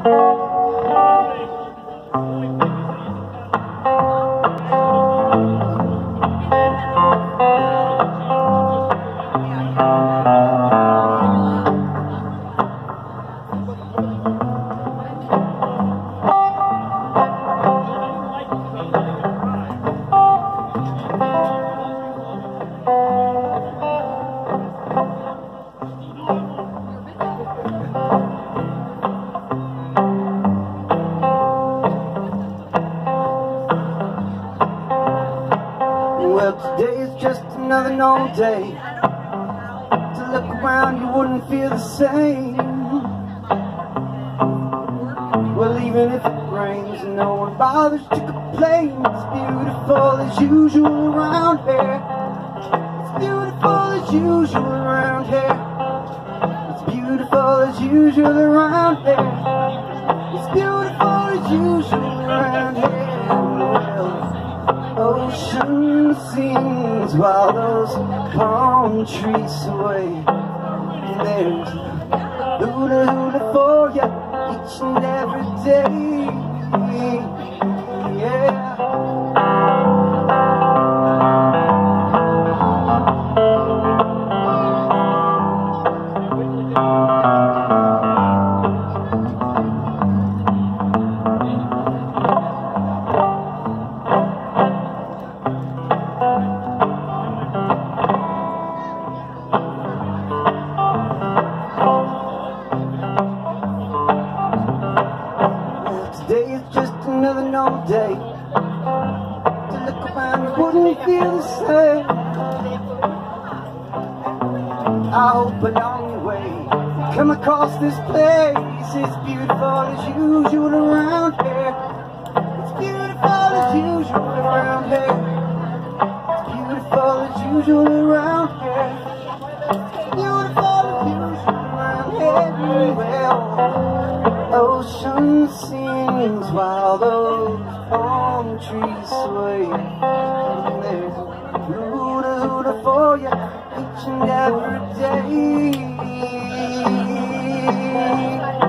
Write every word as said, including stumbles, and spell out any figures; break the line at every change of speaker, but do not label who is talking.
Well, today is just another normal day. To look around, you wouldn't feel the same. Well, even if it rains, no one bothers to complain. It's beautiful as usual around here. It's beautiful as usual around here. It's beautiful as usual around here. It's beautiful as usual around here. Ocean sings while those palm trees sway. And there's hula hula for you each and every day. Yeah. Today is just another normal day. To look around, you wouldn't feel the same. I hope along your way you come across this place. It's beautiful as usual around here. It's beautiful as usual around here. It's beautiful as usual around here. It's beautiful as usual around here. Well, ocean sings while those palm trees sway. And there's hula hula for you each and every day.